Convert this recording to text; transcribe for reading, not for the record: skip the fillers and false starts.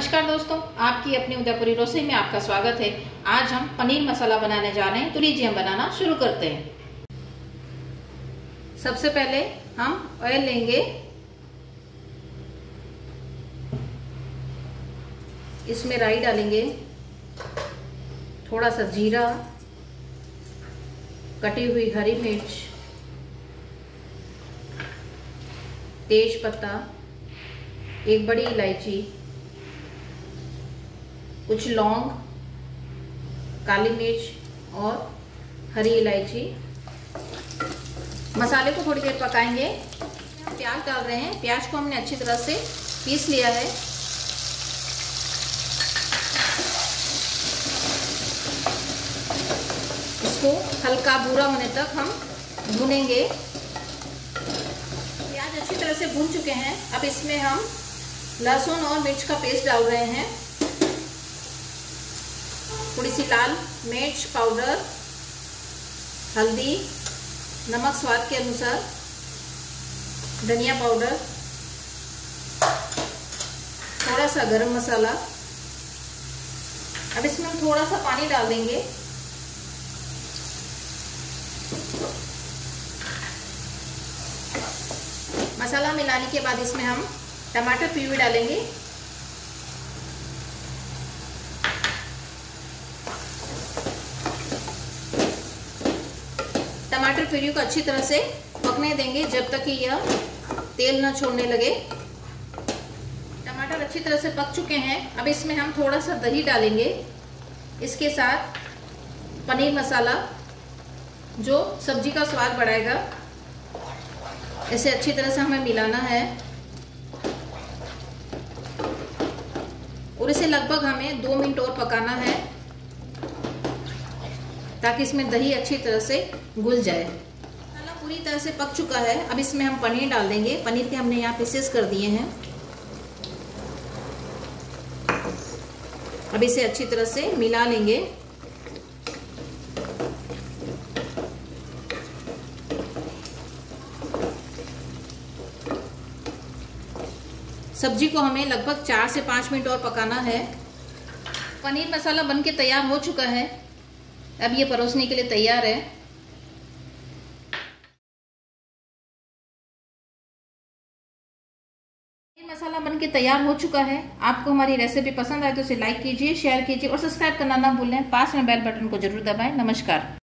नमस्कार दोस्तों, आपकी अपनी उदयपुरी रसोई में आपका स्वागत है। आज हम पनीर मसाला बनाने जा रहे हैं, तो लीजिए हम बनाना शुरू करते हैं। सबसे पहले हम ऑयल लेंगे। इसमें राई डालेंगे, थोड़ा सा जीरा, कटी हुई हरी मिर्च, तेज पत्ता, एक बड़ी इलायची, कुछ लौंग, काली मिर्च और हरी इलायची। मसाले को थोड़ी देर पकाएंगे। हम प्याज डाल रहे हैं। प्याज को हमने अच्छी तरह से पीस लिया है। इसको हल्का भूरा होने तक हम भूनेंगे। प्याज अच्छी तरह से भून चुके हैं। अब इसमें हम लहसुन और मिर्च का पेस्ट डाल रहे हैं। थोड़ी सी लाल मिर्च पाउडर, हल्दी, नमक स्वाद के अनुसार, धनिया पाउडर, थोड़ा सा गरम मसाला। अब इसमें हम थोड़ा सा पानी डाल देंगे। मसाला मिलाने के बाद इसमें हम टमाटर प्यूरी डालेंगे। टमाटर प्यूरी को अच्छी तरह से पकने देंगे जब तक कि यह तेल न छोड़ने लगे। टमाटर अच्छी तरह से पक चुके हैं। अब इसमें हम थोड़ा सा दही डालेंगे। इसके साथ पनीर मसाला जो सब्जी का स्वाद बढ़ाएगा। इसे अच्छी तरह से हमें मिलाना है और इसे लगभग हमें 2 मिनट और पकाना है ताकि इसमें दही अच्छी तरह से घुल जाए। मसाला पूरी तरह से पक चुका है। अब इसमें हम पनीर डाल देंगे। पनीर के हमने यहाँ पीसेस कर दिए हैं। अब इसे अच्छी तरह से मिला लेंगे। सब्जी को हमें लगभग 4 से 5 मिनट और पकाना है। पनीर मसाला बनके तैयार हो चुका है। अब ये परोसने के लिए तैयार है। पनीर मसाला बनके तैयार हो चुका है। आपको हमारी रेसिपी पसंद आए तो इसे लाइक कीजिए, शेयर कीजिए और सब्सक्राइब करना ना भूलें। पास में बेल बटन को जरूर दबाएं। नमस्कार।